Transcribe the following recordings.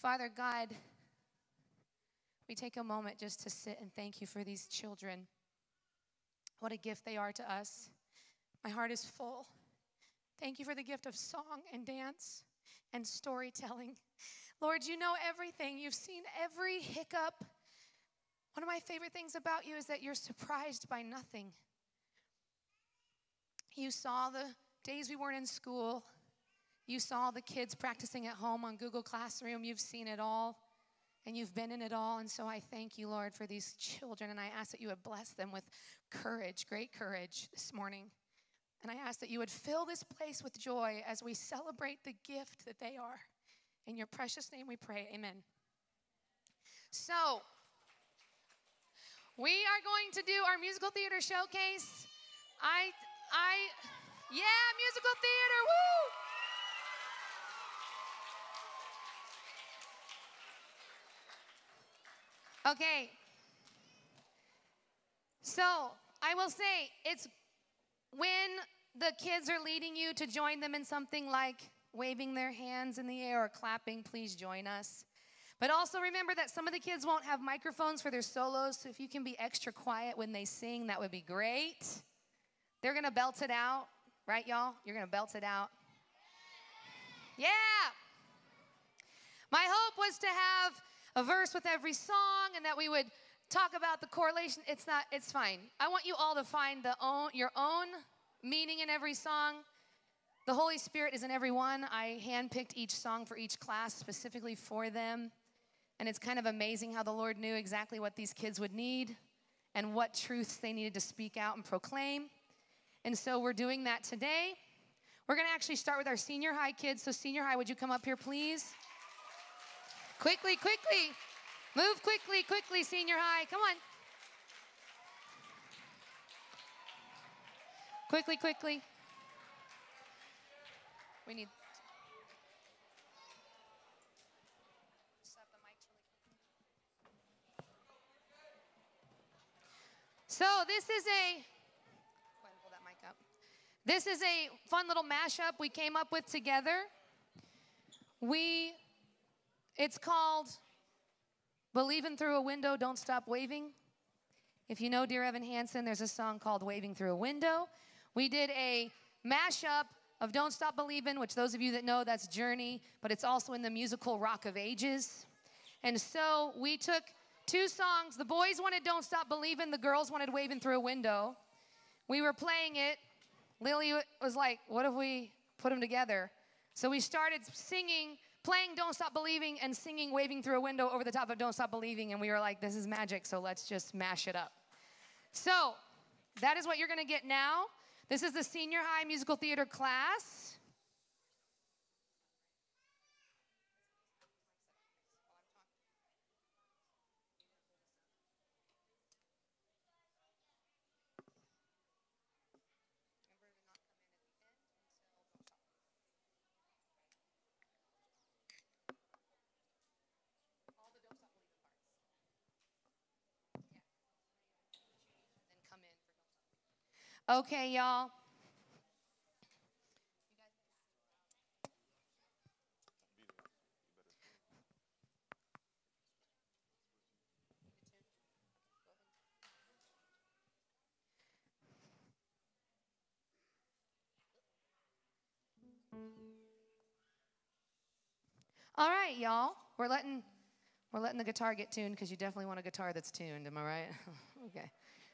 Father God, we take a moment just to sit and thank you for these children. What a gift they are to us. My heart is full. Thank you for the gift of song and dance and storytelling. Lord, you know everything. You've seen every hiccup. One of my favorite things about you is that you're surprised by nothing. You saw the days we weren't in school. You saw the kids practicing at home on Google Classroom. You've seen it all, and you've been in it all. And so I thank you, Lord, for these children, and I ask that you would bless them with courage, great courage this morning. And I ask that you would fill this place with joy as we celebrate the gift that they are. In your precious name we pray, amen. So, we are going to do our musical theater showcase. Yeah, musical theater, woo! Okay. So, I will say, it's when the kids are leading you to join them in something like waving their hands in the air or clapping, please join us. But also remember that some of the kids won't have microphones for their solos, so if you can be extra quiet when they sing, that would be great. They're going to belt it out, right, y'all? You're going to belt it out. Yeah! My hope was to have a verse with every song and that we would talk about the correlation. It's fine. I want you all to find your own meaning in every song. The Holy Spirit is in every one. I handpicked each song for each class specifically for them. And it's kind of amazing how the Lord knew exactly what these kids would need and what truths they needed to speak out and proclaim. And so we're doing that today. We're going to actually start with our senior high kids. So senior high, would you come up here, please? Quickly, quickly. Move quickly, quickly, senior high. Come on. Quickly, quickly. We need... So this is a... Go ahead and pull that mic up. This is a fun little mashup we came up with together. It's called Believing Through a Window, Don't Stop Waving. If you know Dear Evan Hansen, there's a song called Waving Through a Window. We did a mashup of Don't Stop Believin', which those of you that know, that's Journey, but it's also in the musical Rock of Ages. And so we took two songs. The boys wanted Don't Stop Believin', the girls wanted Waving Through a Window. We were playing it. Lily was like, what if we put them together? So we started playing Don't Stop Believing and singing Waving Through a Window over the top of Don't Stop Believing, and we were like, this is magic, so let's just mash it up. So that is what you're going to get now. This is the senior high musical theater class. Okay, y'all. All right, y'all. We're letting the guitar get tuned because you definitely want a guitar that's tuned. Am I right? Okay.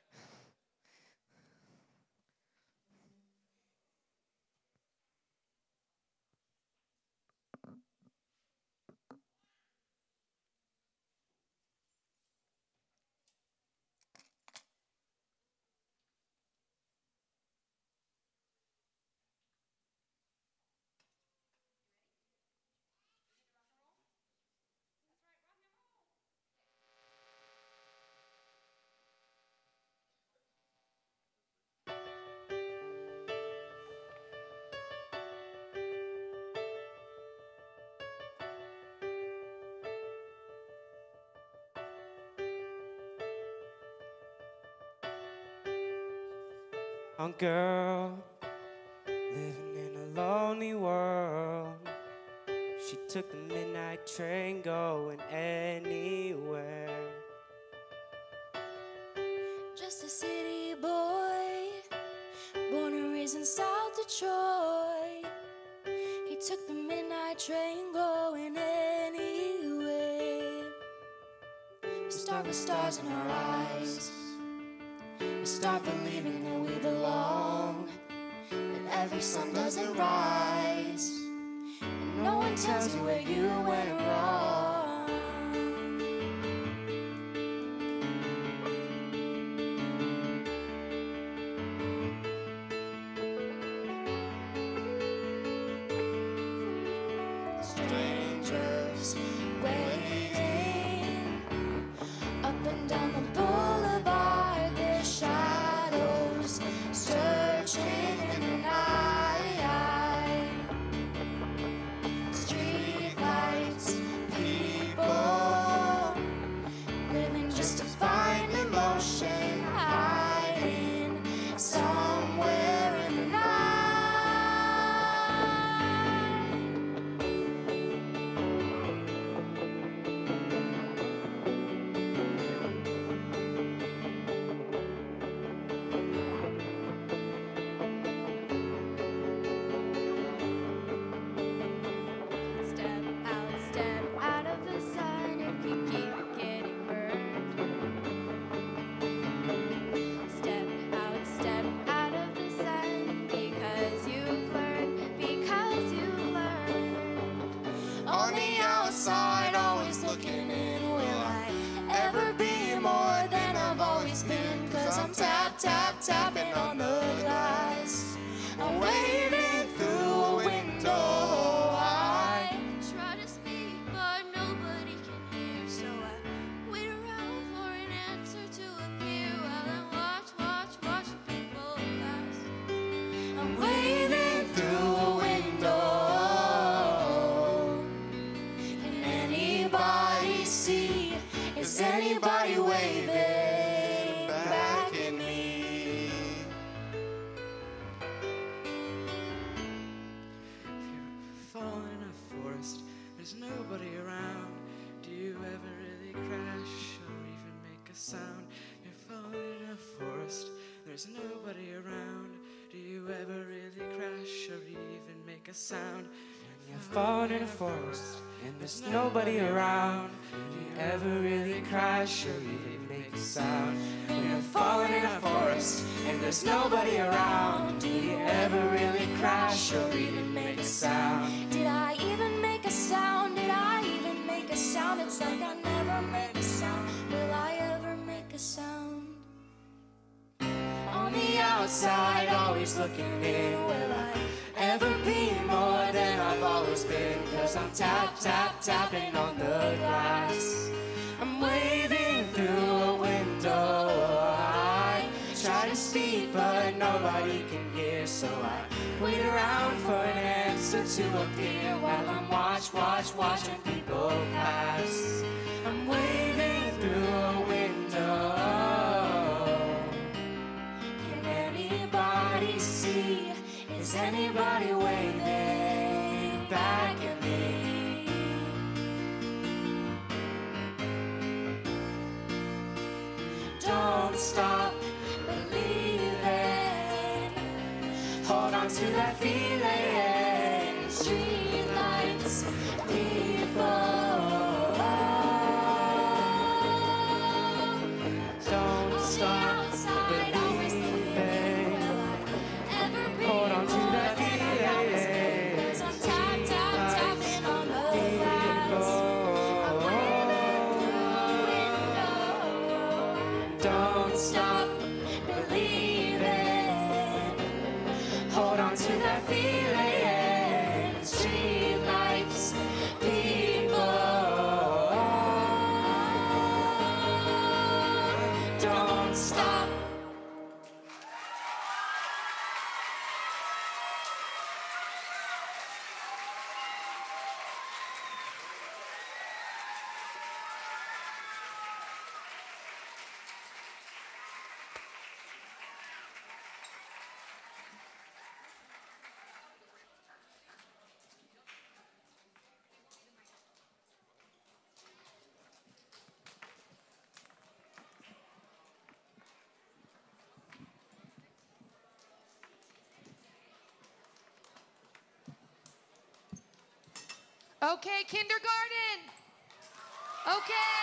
A girl living in a lonely world. She Took the midnight train going anywhere. Just a city boy, born and raised in South Detroit. He took the midnight train going anywhere. We start with stars in our eyes. We start believing that we belong, that every sun doesn't rise, and no one tells you where you went wrong. Strangers waiting up and down the boulevard, their shadows searching in the night. Street lights, people living just to find emotion, hiding somewhere in the night. Step out of the sun if you keep getting burned. Step out of the sun because you've learned. On the outside, always looking in. Will I ever be more than I've always been? 'Cause I'm tapping on the glass. I'm waving through a window. I try to speak, but nobody can hear. So I wait around for an answer to appear while I watching people pass. I'm waving through a window. Can anybody see? Is anybody waving back at me? Fall in a forest, there's nobody around. Do you ever really crash or even make a sound? You're falling in a forest, there's nobody around. Do you ever really crash or even make a sound? You're falling in a forest and there's nobody around. Do you ever really crash or even make a sound? When you're falling in a forest and there's nobody around, do you ever really crash or even make a sound? Did I even make a sound? Did I even make a sound? It's like I never make a sound. Will I ever make a sound? On the outside, always looking in. Will I ever be more than I've always been? 'Cause I'm tapping on the glass. I'm waving through a window. I try to speak, but nobody can hear. So I wait around for an answer to appear while I'm watching people pass. I'm waving through a window. Can anybody see? Is anybody waving back at me? Don't stop believing. Hold on to that feeling. Street lights, people. Don't stop believing. Hold on to that feeling. 'Cause I'm tapping on the glass. I'm waving through a window. Don't stop Believing. Hold on to that feeling. Street lights, people. Don't stop. Okay, kindergarten. Okay.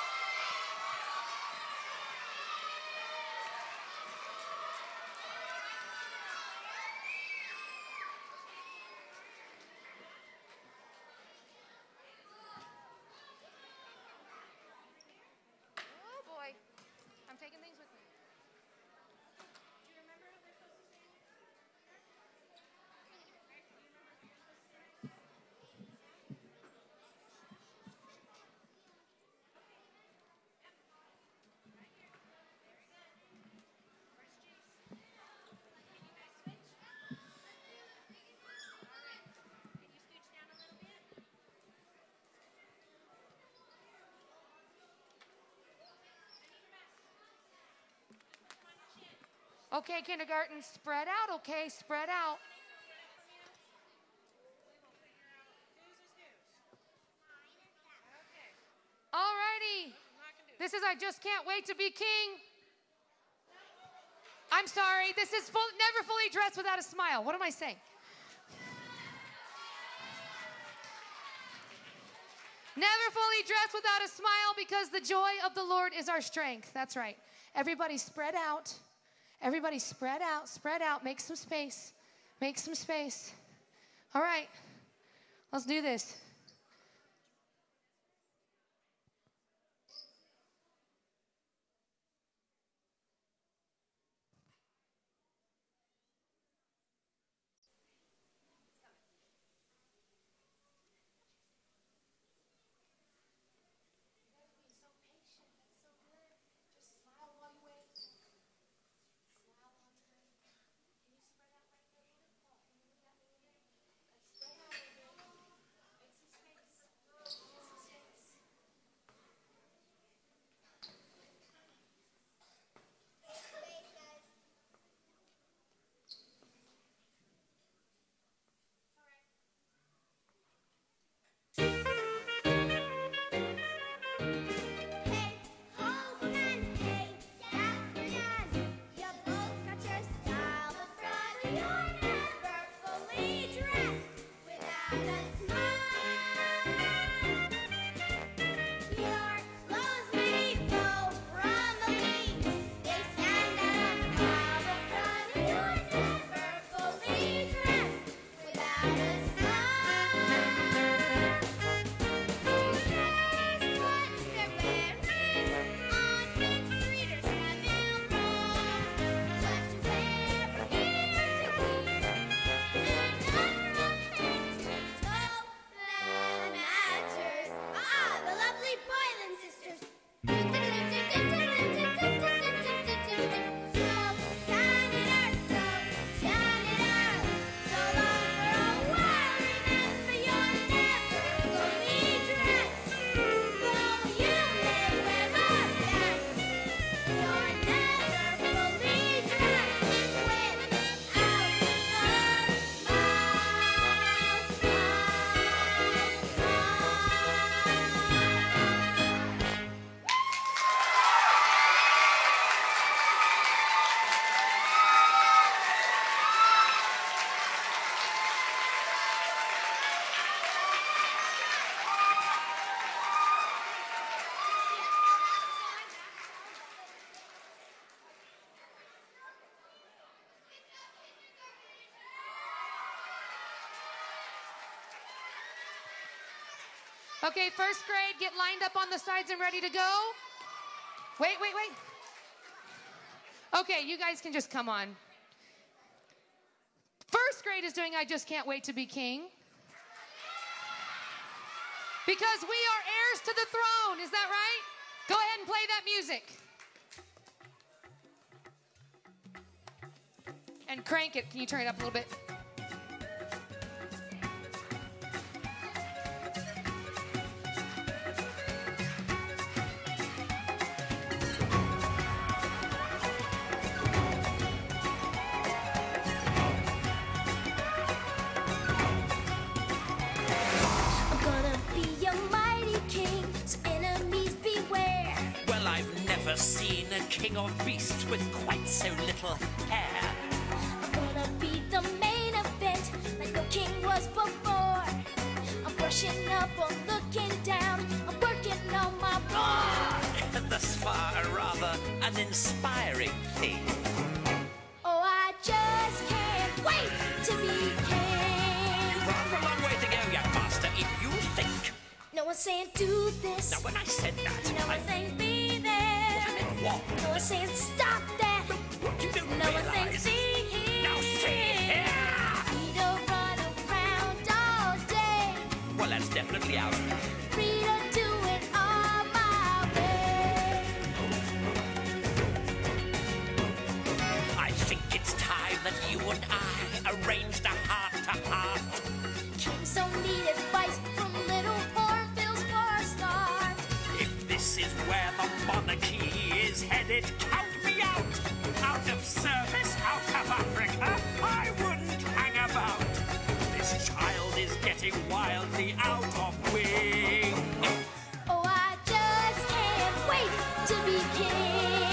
Oh boy. I'm taking things with me. Do you remember how they're supposed to sing? Okay, kindergarten, spread out, okay? Spread out. Alrighty. This is I Just Can't Wait to Be King. I'm sorry, this is never fully dressed without a smile. What am I saying? Never fully dressed without a smile because the joy of the Lord is our strength. That's right. Everybody spread out. Everybody spread out, spread out. Make some space. Make some space. All right. Let's do this. Okay, first grade, get lined up on the sides and ready to go. Wait. Okay, you guys can just come on. First grade is doing I Just Can't Wait to Be King. Because we are heirs to the throne, is that right? Go ahead and play that music. And crank it. Can you turn it up a little bit? Seen a king of beasts with quite so little hair. I'm gonna be the main event like no king was before. I'm brushing inspiring thing. Oh, I just can't wait to be king. You've rather a long way to go, young master, if you think. No one's saying do this. Now, when I said that, No I one's saying be there. meant what? No one's saying stop that. What you don't No one's saying realize. see here. Now, see here! We don't run around all day. Well, that's definitely out. Free to do it all my way. I think it's time that you and I arranged a heart-to-heart. Kings don't need advice from little hornbills for a start. If this is where the monarchy is headed, count me out. Out of service, out of Africa, I wouldn't hang about. This child is getting wildly out of wing. Oh, I just can't wait to be king.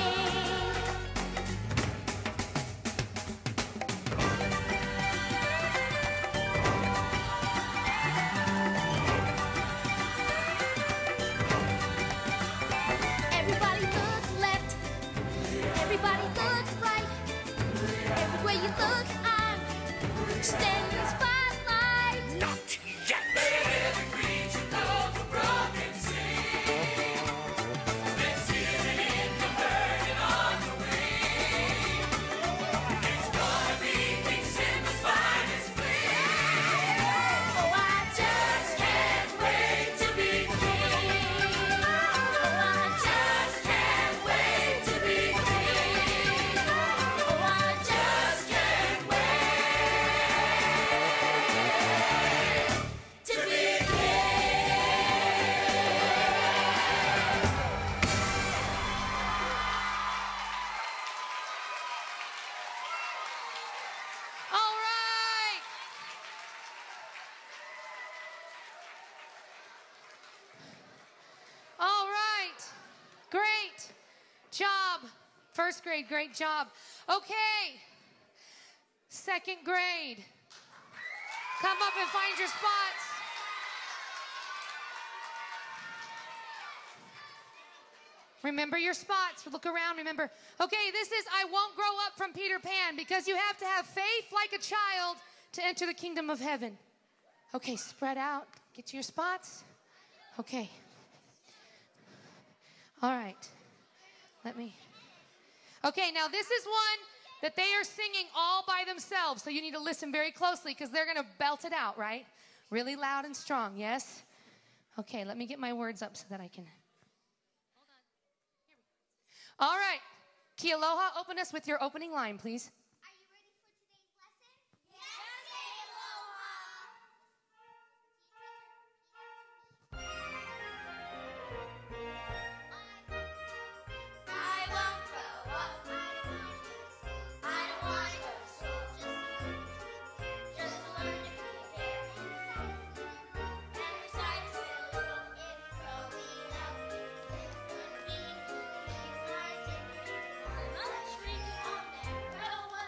Everybody look left. Everybody look right. Everywhere you look, I'm standing in the spotlight. Not yet. Oh, I just can't wait to be king. Oh, I just can't wait to be king. Oh, I just can't wait to be All right. All right. Great job. First grade, great job. Okay. Second grade. Come up and find your spots. Remember your spots. Look around. Remember. Okay, this is I Won't Grow Up from Peter Pan, because you have to have faith like a child to enter the kingdom of heaven. Okay, spread out. Get to your spots. Okay. All right. Let me. Okay, now this is one that they are singing all by themselves, so you need to listen very closely because they're going to belt it out, right? Really loud and strong, yes? Okay, let me get my words up so that I can. All right. Kialoha, open us with your opening line, please. Are you ready for today's lesson? Yes, Aloha! I won't grow up. I don't want to go to school. Just to learn to be fair and recite a syllable if growing up. It's gonna be my dignity. I'm not shrinking, I'll never grow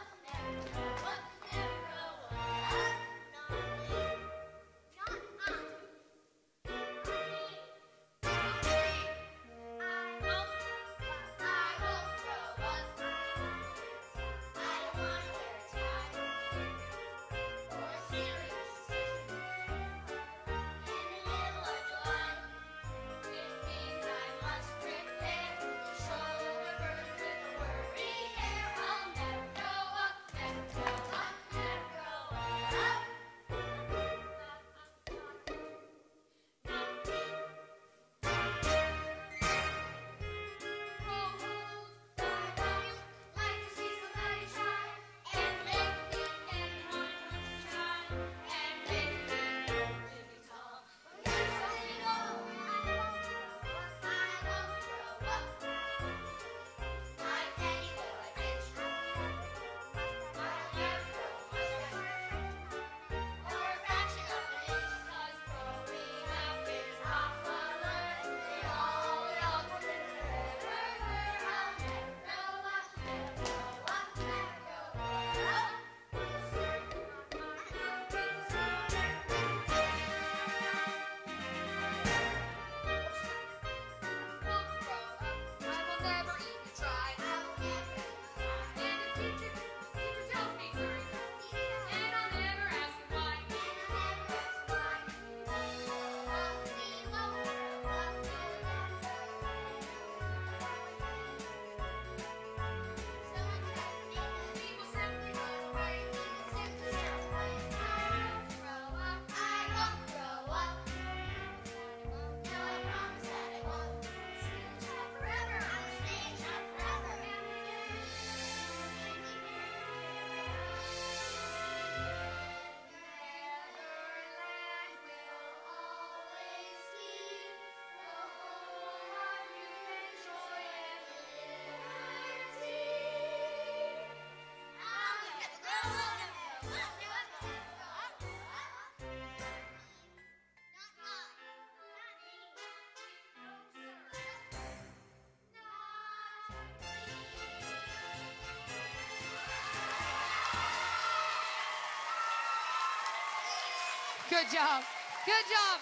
Good job. Good job.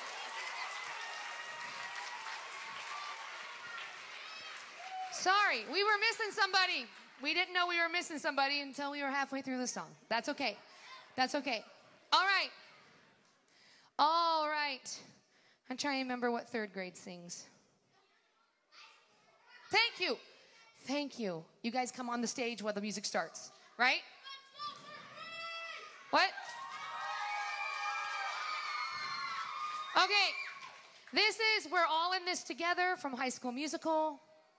Sorry, we were missing somebody. We didn't know we were missing somebody until we were halfway through the song. That's okay. That's okay. All right. All right. I'm trying to remember what third grade sings. Thank you. Thank you. You guys come on the stage while the music starts, right? What? Okay. This is We're All in This Together from High School Musical.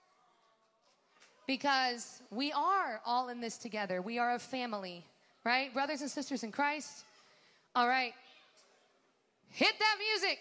Because we are all in this together. We are a family, right? Brothers and sisters in Christ. All right. Hit that music.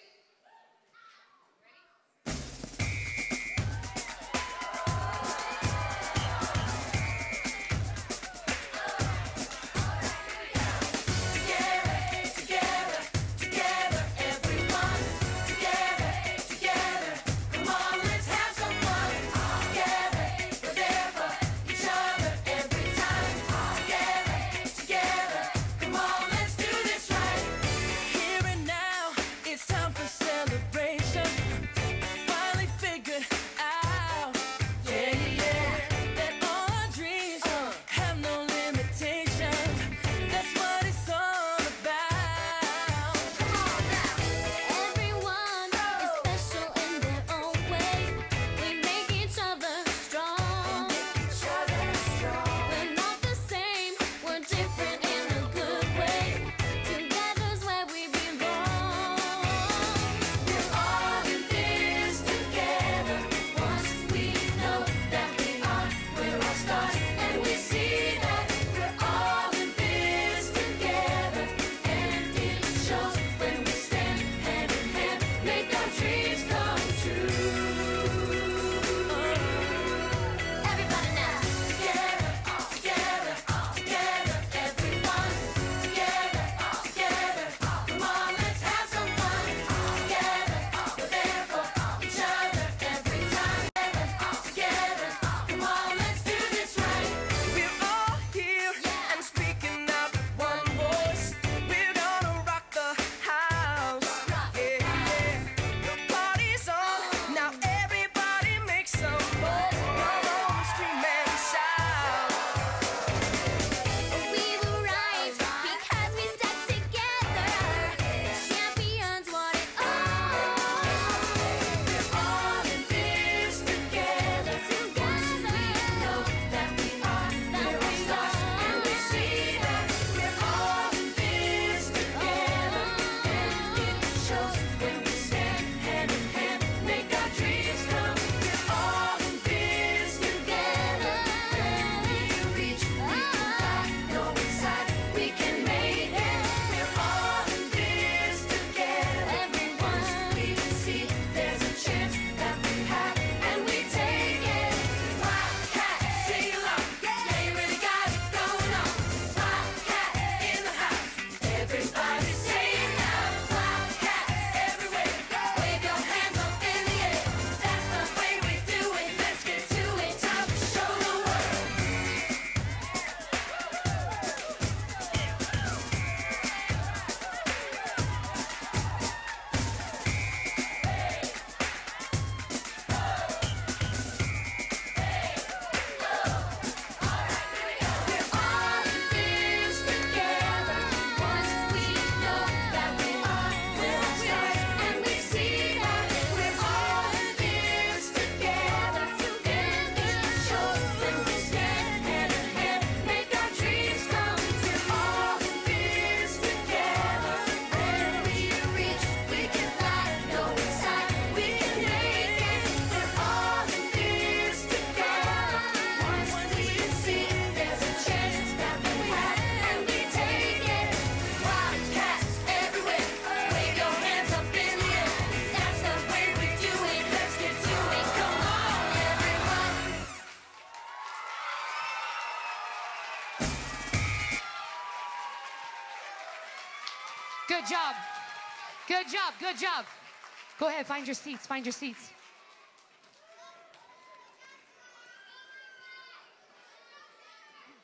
Good job. Good job. Good job. Go ahead, find your seats. Find your seats.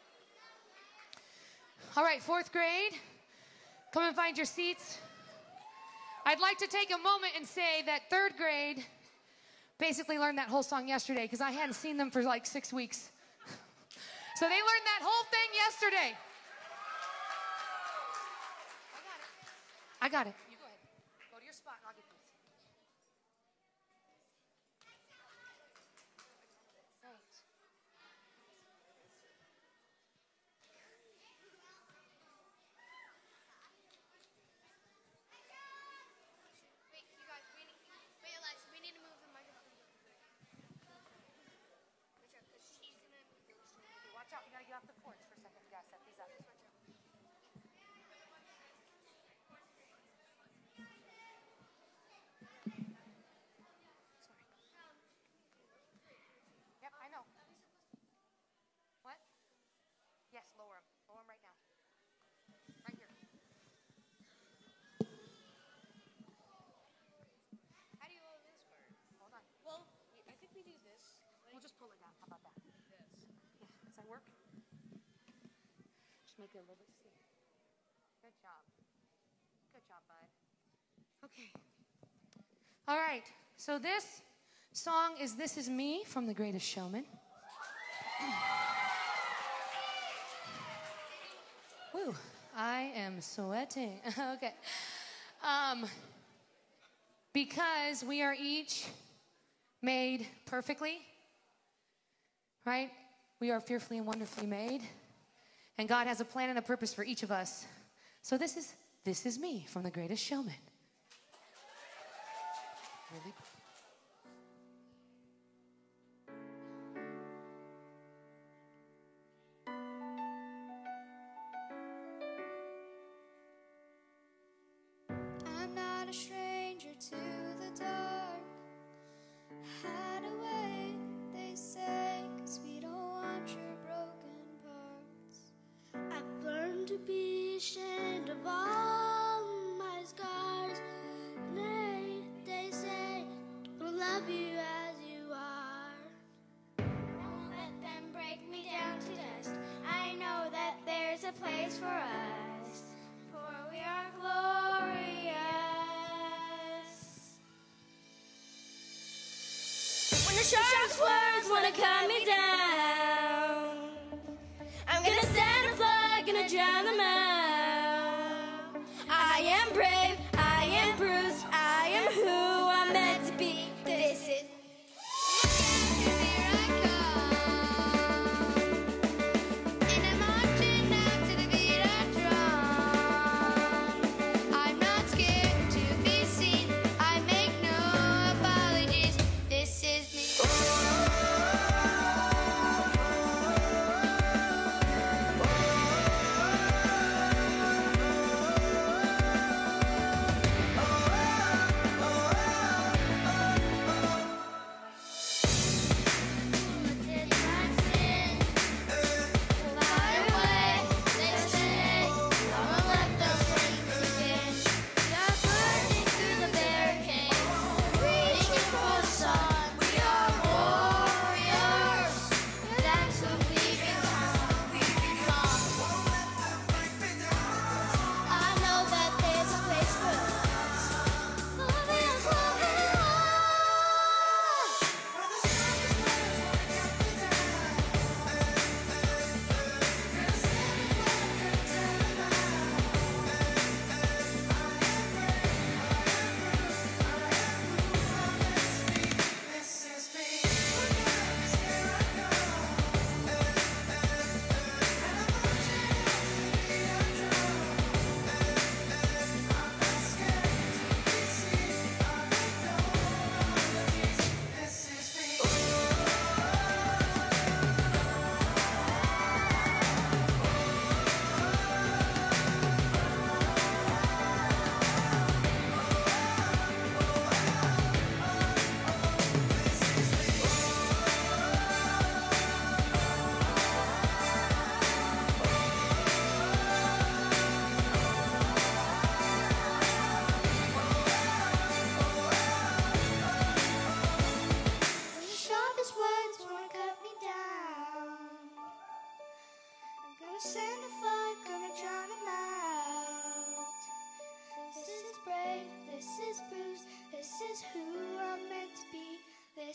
All right, fourth grade. Come and find your seats. I'd like to take a moment and say that third grade basically learned that whole song yesterday because I hadn't seen them for like 6 weeks. So they learned that whole thing yesterday. I got it. You go ahead. Go to your spot and I'll get this. Thanks. Wait, you guys, wait, Elias, we need to move the microphone. Because she's gonna move those. Watch out, you gotta get off the porch for a second. You gotta set these up. Yep, I know. What? Yes, lower them. Lower them right now. Right here. How do you lower this part? Hold on. Well, I think we do this. We'll just pull it down. How about that? This. Yeah, does that work? Just make it a little bit steep. Good job. Good job, bud. Okay. All right. So this song is This Is Me from The Greatest Showman. Woo, I am sweating. Okay. Because we are each made perfectly, right? We are fearfully and wonderfully made. And God has a plan and a purpose for each of us. So this is me from The Greatest Showman. Really? I'm not a stranger to the dark. Hide away, they say, 'cause we don't want your broken parts. I've learned to be ashamed of all my scars. They say, we'll love you as you are. Won't let them break me down to dust. I know that there's a place for us, for we are glorious. When the sharpest words wanna cut me down, I'm gonna send a flood, gonna drown them out. I am brave, I am bruised, I am who I'm meant to be. This is here I come, and I'm marching out to the beat of drum. I'm not scared to be seen, I make no apologies. This is me.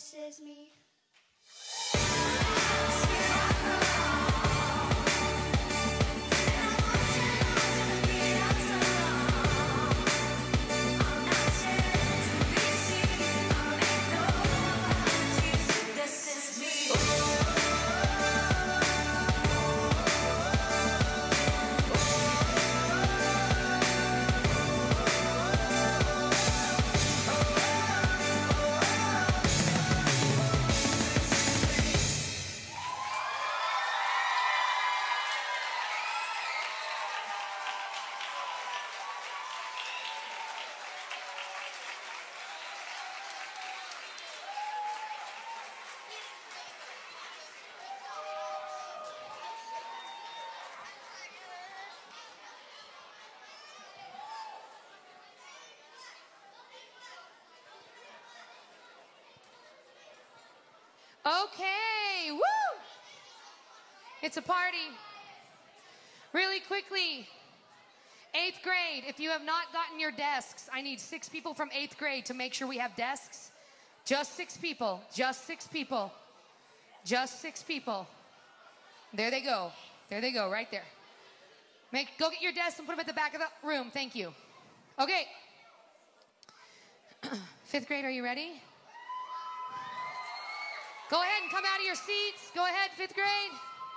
this is me. Okay, woo! It's a party. Really quickly, 8th grade, if you have not gotten your desks, I need 6 people from 8th grade to make sure we have desks. Just 6 people, just 6 people, just 6 people. There they go, right there. Go get your desks and put them at the back of the room, thank you. Okay, 5th grade, are you ready? Go ahead and come out of your seats. Go ahead, 5th grade.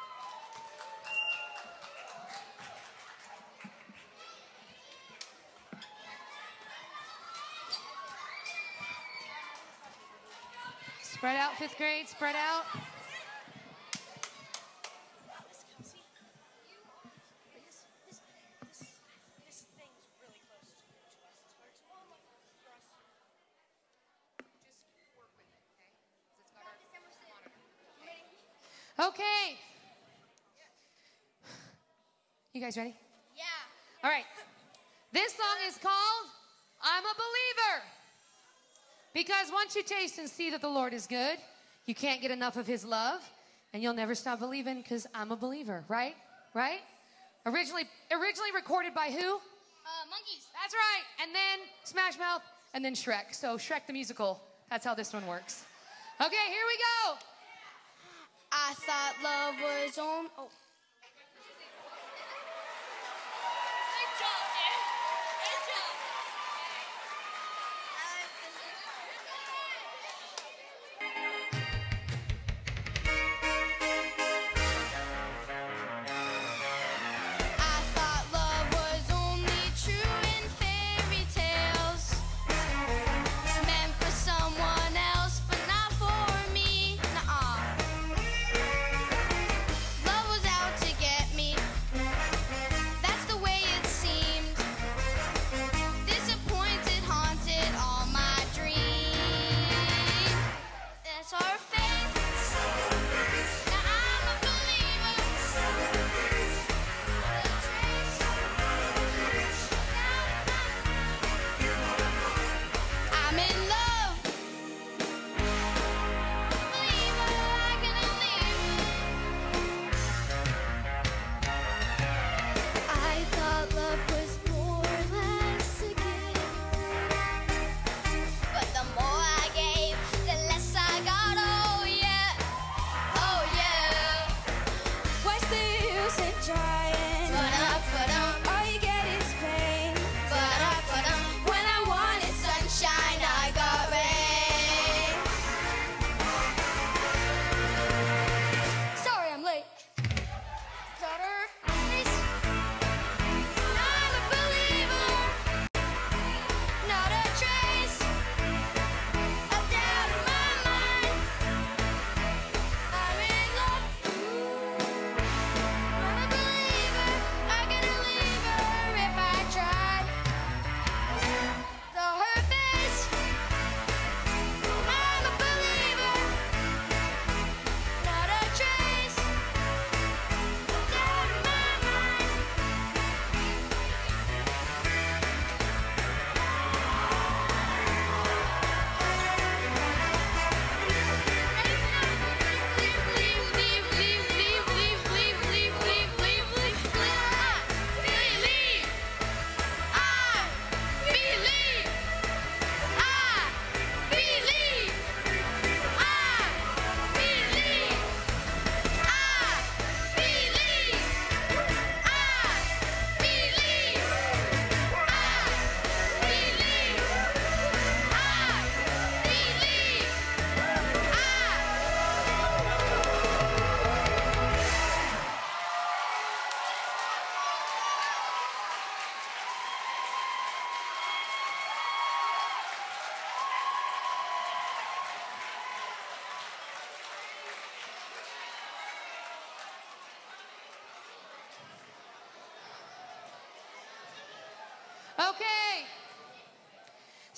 Spread out, 5th grade, spread out. Okay. You guys ready? Yeah. All right. This song is called I'm a Believer. Because once you taste and see that the Lord is good, you can't get enough of his love, and you'll never stop believing because I'm a believer, right? Right? Originally recorded by who? Monkeys. That's right. And then Smash Mouth, and then Shrek. So Shrek the musical. That's how this one works. Okay, here we go. I thought love was on. Oh.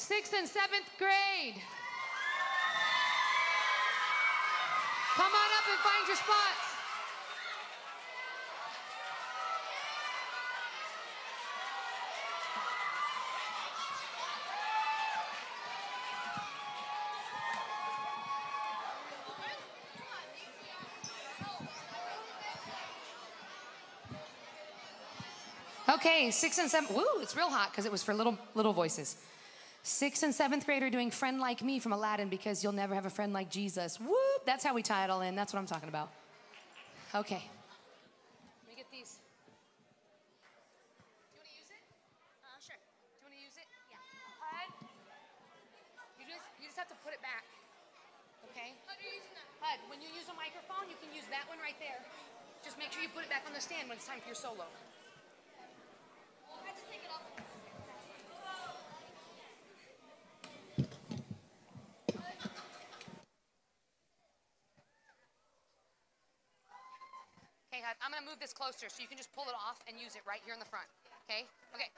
6th and 7th grade. Come on up and find your spots. Okay, 6th and 7th. Woo, it's real hot because it was for little voices. 6th and 7th grade are doing Friend Like Me from Aladdin because you'll never have a friend like Jesus. Whoop, that's how we tie it all in. That's what I'm talking about. Okay. Let me get these. Do you want to use it? Sure. Do you want to use it? Yeah. HUD, you just have to put it back. Okay? HUD, you're using that. HUD, when you use a microphone, you can use that one right there. Just make sure you put it back on the stand when it's time for your solo. Okay, I'm going to move this closer so you can just pull it off and use it right here in the front. Okay? Okay.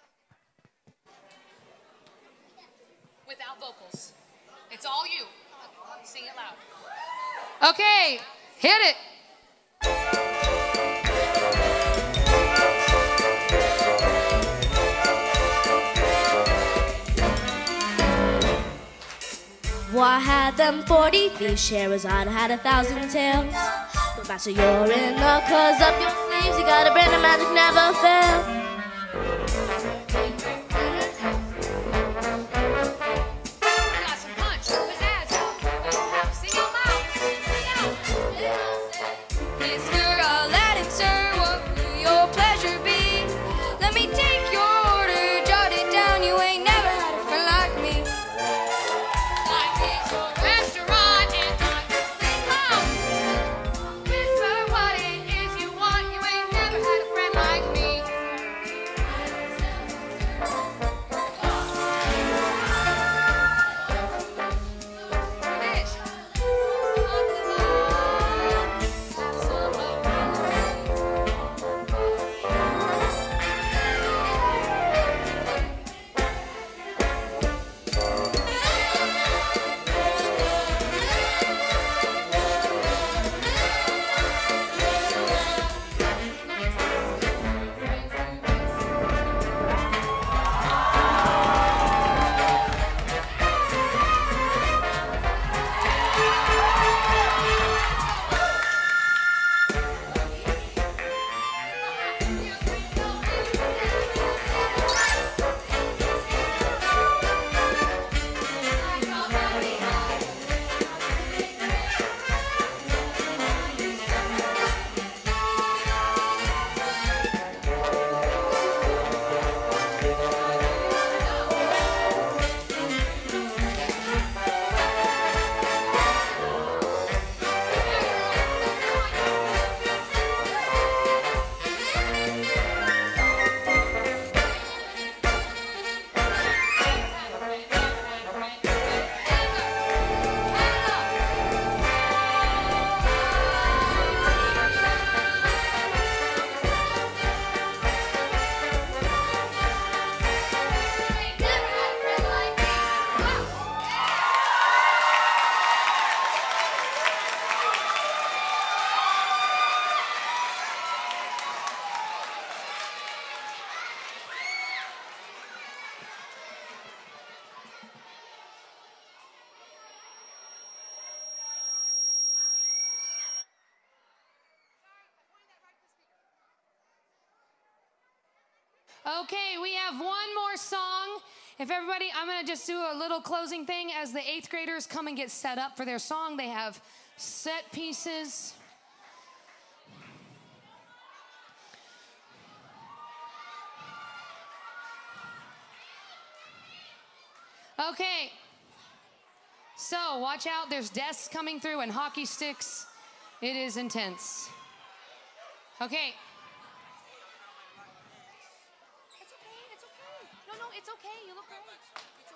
Without vocals. It's all you. Sing it loud. Okay, hit it. Well, I had them 43 sharers, I'd had 1,000 tails. But master, you're in the cause up your sleeves, you got a brand of magic never fail. Okay, we have one more song. If everybody, I'm going to just do a little closing thing as the 8th graders come and get set up for their song. They have set pieces. Okay, so watch out. There's desks coming through and hockey sticks. It is intense. Okay. It's okay. You look great. It's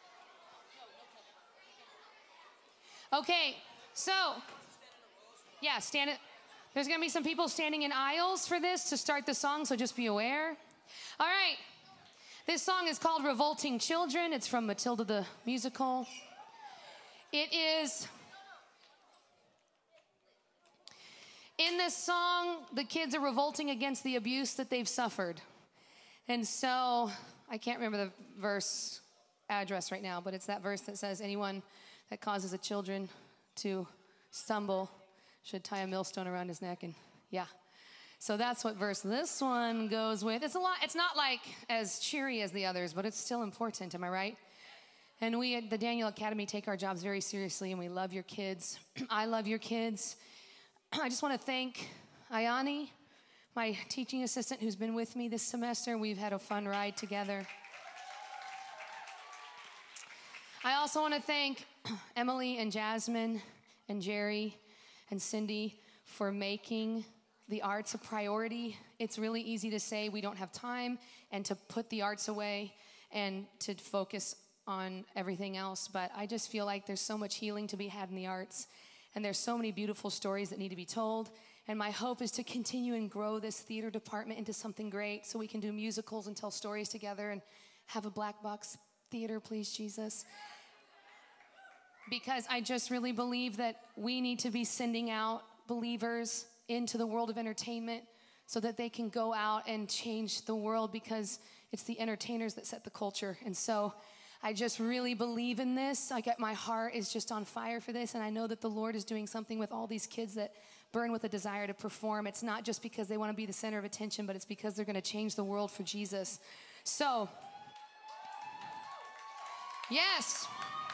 okay. Okay, so, yeah, stand it. There's going to be some people standing in aisles for this to start the song, so just be aware. All right. This song is called Revolting Children. It's from Matilda the musical. It is... In this song, the kids are revolting against the abuse that they've suffered. And so, I can't remember the verse address right now, but it's that verse that says, anyone that causes a children to stumble should tie a millstone around his neck. And yeah, so that's what verse this one goes with. It's a lot. It's not like as cheery as the others, but it's still important. Am I right? And we at the Daniel Academy take our jobs very seriously, and we love your kids. I love your kids. I just want to thank Ayani, my teaching assistant who's been with me this semester. We've had a fun ride together. I also want to thank Emily and Jasmine and Jerry and Cindy for making the arts a priority. It's really easy to say we don't have time and to put the arts away and to focus on everything else, but I just feel like there's so much healing to be had in the arts. And there's so many beautiful stories that need to be told. And my hope is to continue and grow this theater department into something great so we can do musicals and tell stories together and have a black box theater, please, Jesus. Because I just really believe that we need to be sending out believers into the world of entertainment so that they can go out and change the world, because it's the entertainers that set the culture. And so I just really believe in this. My heart is just on fire for this, and I know that the Lord is doing something with all these kids that burn with a desire to perform. It's not just because they want to be the center of attention, but it's because they're going to change the world for Jesus. So, yes.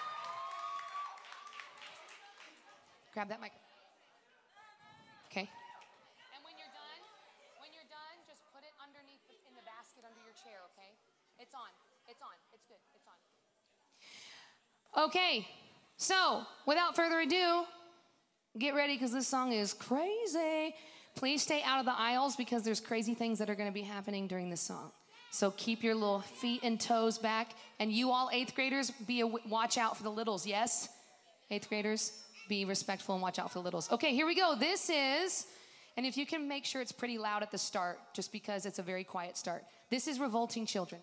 Grab that mic. Okay. And when you're done, just put it underneath in the basket under your chair, okay? It's on. It's on. It's good. It's on. Okay, so without further ado, get ready because this song is crazy. Please stay out of the aisles because there's crazy things that are going to be happening during this song. So keep your little feet and toes back. And you all 8th graders, watch out for the littles, yes? 8th graders, be respectful and watch out for the littles. Okay, here we go. This is, and if you can make sure it's pretty loud at the start, just because it's a very quiet start. This is Revolting Children.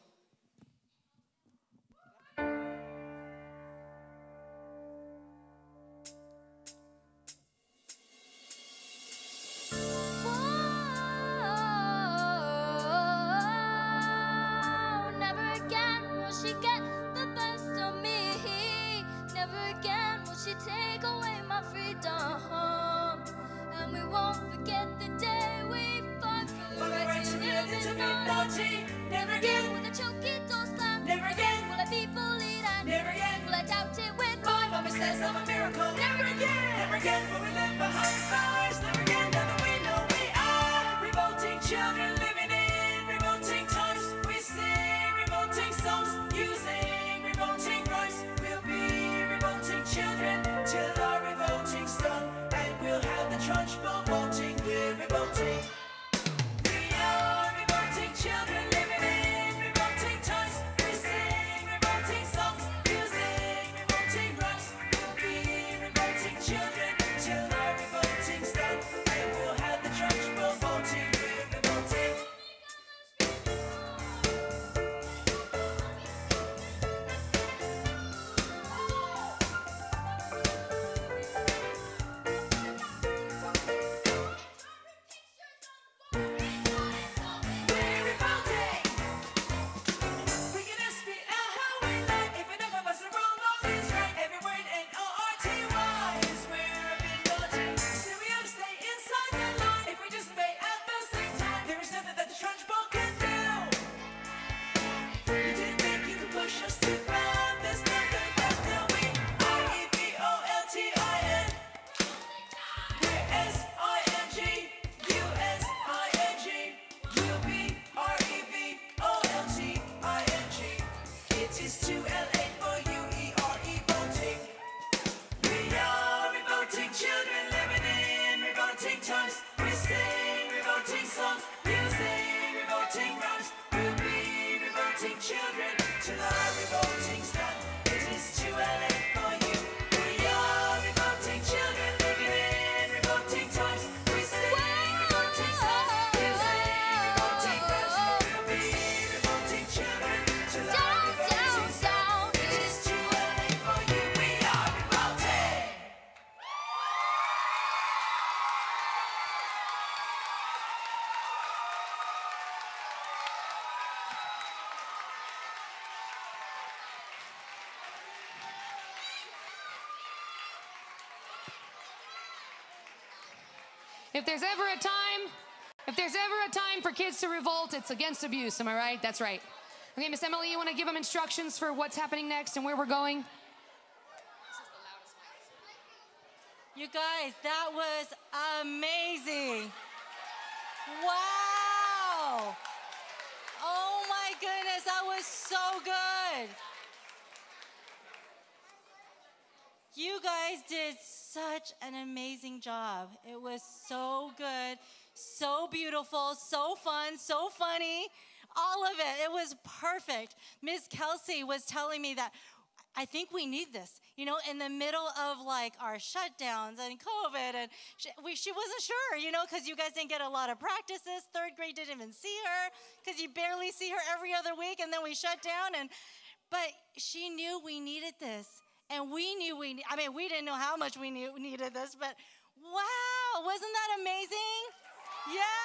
Take away my freedom, and we won't forget the day we fought for the right to live in naughty. Never again will I choke it or slam. Never again will I be bullied, and never again will I doubt it when my mama says I'm a miracle. Never again, never again will we live behind bars. Never again, now that we know we are revolting children living in revolting times. We sing revolting songs using revolting rhymes. We'll be revolting children till our revolting's done, and we'll have the trunch revolting. We're revolting. We are revolting children living in revolting times. We sing revolting songs, using revolting rhymes. We'll be revolting children till our revolting's done, and we'll have the trunch revolting. We're revolting. Children till our revolting's done. It is too late for you. We are revolting children living in revolting times. We sing revolting songs, using revolting rhymes. We'll be revolting children If there's ever a time for kids to revolt, it's against abuse. Am I right? That's right. Okay, Miss Emily, you want to give them instructions for what's happening next and where we're going? You guys, that was amazing. Wow. Oh my goodness, that was so good. You guys did such an amazing job. It was so good, so beautiful, so fun, so funny. All of it. It was perfect. Miss Kelsey was telling me that I think we need this, you know, in the middle of like our shutdowns and COVID, and she wasn't sure, you know, because you guys didn't get a lot of practices. Third grade didn't even see her because you barely see her every other week, and then we shut down. But she knew we needed this, and we knew we didn't know how much we needed this, but wow, wasn't that amazing? Yeah.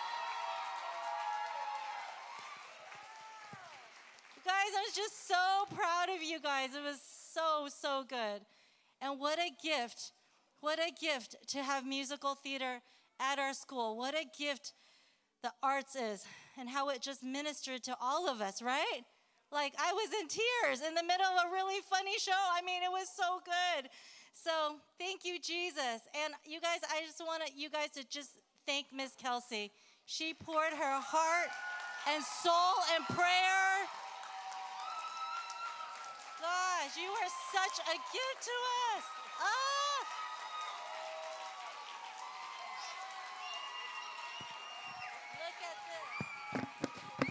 Guys, I was just so proud of you guys. It was so good. And what a gift to have musical theater at our school. What a gift the arts is, and how it just ministered to all of us, right? Like, I was in tears in the middle of a really funny show. I mean, it was so good. So thank you, Jesus. And you guys, I just want you guys to just thank Miss Kelsey. She poured her heart and soul and prayer. Gosh, you are such a gift to us. Look at this.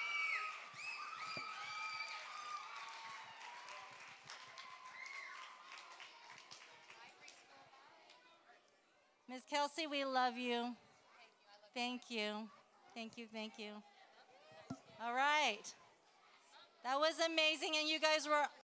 Miss Kelsey, we love you. Thank you. Thank you. Thank you. All right. That was amazing, and you guys were